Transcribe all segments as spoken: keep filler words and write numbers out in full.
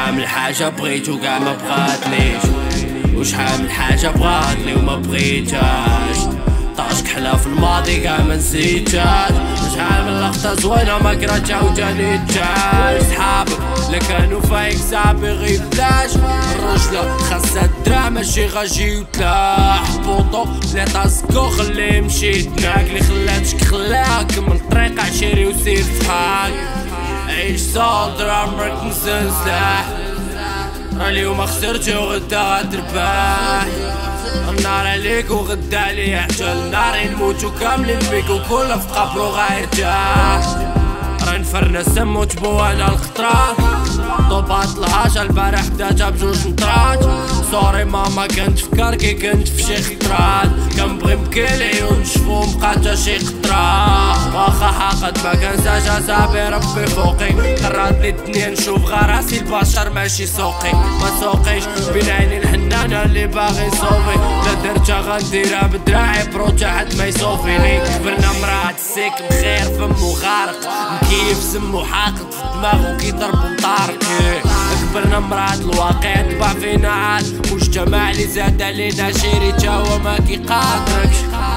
وشحال من حاجة بغيت وكاع ما بغاتنيش، وشحال من حاجة بغاتني وما بغيتهاش، طاش كحلة في الماضي كاع ما نسيتهاش، شحال من لقطة زوينة ما كرهتش عاوتاني تجاش، صحابك لا كانوا فايك صعب يغيبلاش، الرجلة خاصها الدرا ماشي غاجي وتلاح، بوطو لا تاسكو خليه مشيت معاك، اللي خلاتك خلاك كمل الطريق عشيري وسير فحال، عيش صادر عمرك نسى سلاح، راه اليوم خسرتي وغدا غتربح، النار عليك وغدا عليا حتى النار نموتو كاملين بيك وكل في قبرو غيرتاح، راه نفرنا السم وتبوانا الخطرات، طوبات الهاجة البارح بداتها بجوج نطرات، سوري ماما كنت فكر كي كنت في شي خطرات، كنبغي نبكي العيون نشفو مبقاتا شي خطرات، واخا حاقد ما كنساش اصاحبي ربي فوقي، قررت لي الدنيا نشوف غير راسي البشر ماشي سوقي، ما سوقيش بين عيني الحنانة اللي باغي يصوفي، لا درتها غنديرها بدراعي بروتا حد ما يصوفيني، كبرنا مراه السيك مخير فمو غارق، مكيف سمو حاقد في دماغو كيضربو مطارق، كبرنا مراه الواقع طبع فينا عاد، مجتمع اللي زاد علينا شيري تا هو ما كيقادركش،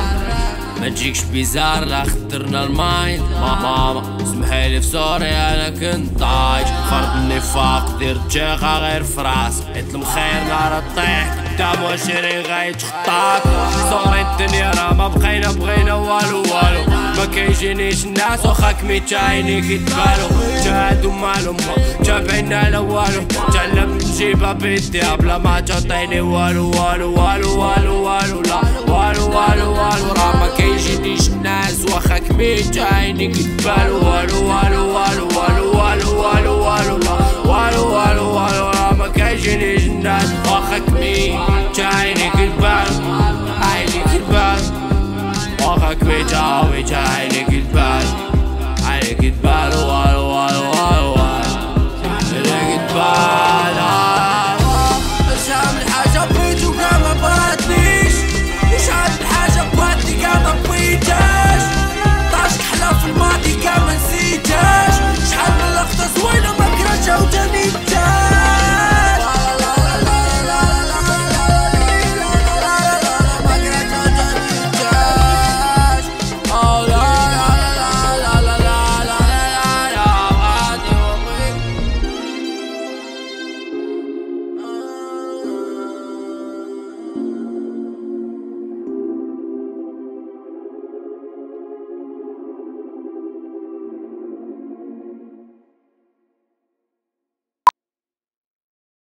ما تجيكش بيزار لا خطرنا الماين، ماما سمحيلي في سوري انا كنت طايش، فرض النفاق دير الجيخة غير في راسك، عيط المخير نهار طيح قدام وشيري غيتخطاك، سوري الدنيا راه ما بقينا بغينا والو والو، ما كيجينيش الناس واخا كميت عيني كيتبالو، تا هادو مالهم تابعين على والو، تعلمت نجيبها بيديها بلا ما تعطيني والو والو والو والو والو لا والو والو والو، راه ما كيجينيش الناس واخا كميت عيني كيتبالو، والو والو والو والو والو والو والو لا والو والو والو، راه ما كيجينيش الناس واخا كميت